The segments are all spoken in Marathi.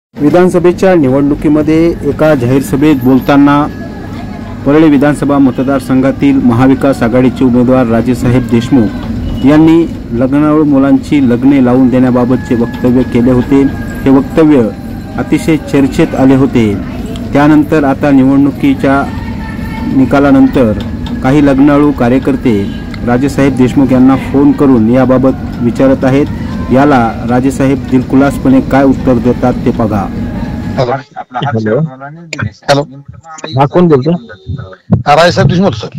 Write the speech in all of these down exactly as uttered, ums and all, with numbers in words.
विधानसभेच्या निवडणुकीमध्ये एका जाहीर सभेत बोलताना परळी विधानसभा मतदारसंघातील महाविकास आघाडीचे उमेदवार राजेसाहेब देशमुख यांनी लग्नाळू मुलांची लग्ने लावून देण्याबाबतचे वक्तव्य केले होते। हे वक्तव्य अतिशय चर्चेत आले होते। त्यानंतर आता निवडणुकीच्या निकालानंतर काही लग्नाळू कार्यकर्ते राजेसाहेब देशमुख यांना फोन करून याबाबत विचारत आहेत। याला राजेसाहेब दिलखुलासपणे काय उत्तर देतात ते बघा। हॅलो हॅलो हा कोण बोलतो? राजेसाहेब देशमुख सर।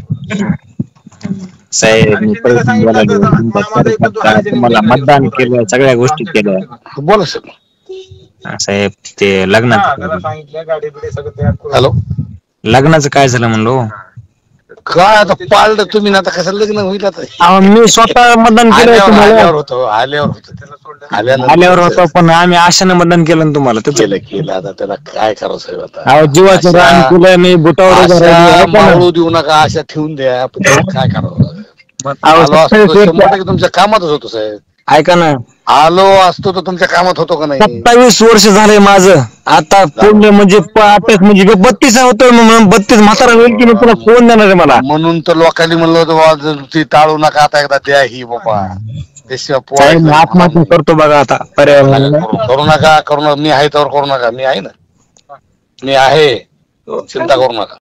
साहेब मी परत बोलायला तुम्हाला मतदान केलं, सगळ्या गोष्टी केल्या। बोला सर। साहेब ते लग्नाचं हॅलो लग्नाचं काय झालं म्हणलो? काय आता पाळलं तुम्ही ना, आता कसं लग्न होईल? आता मी स्वतः मतदान केलं तुम्हाला। आल्यावर होतो आल्यावर होतो आल्यावर होतो पण आम्ही आशाने मतदान केलं ना तुम्हाला। केलं केलं आता त्याला काय करावं साहेब? आता अहो जीवाचं रान केलं मी बुटावर मावळू देऊ नका, अशा ठेवून द्या। काय करावं? तुमच्या कामातच होतो साहेब। ऐका ना, आलो असतो तर तुमच्या कामात होतो का नाही? सत्तावीस वर्ष झाले माझं आता पूर्ण म्हणजे म्हणजे बत्तीस होतोय म्हणून बत्तीस म्हातारा होईल की तुला फोन देणार आहे मला। म्हणून तर लोकांनी म्हणलं होतं ती टाळू नका, आता एकदा द्या ही बाबा। आत्महत्या करतो बघा आता, पर्याय करू नका करू नका। मी आहे तर करू नका, मी आहे ना, मी आहे, चिंता करू नका।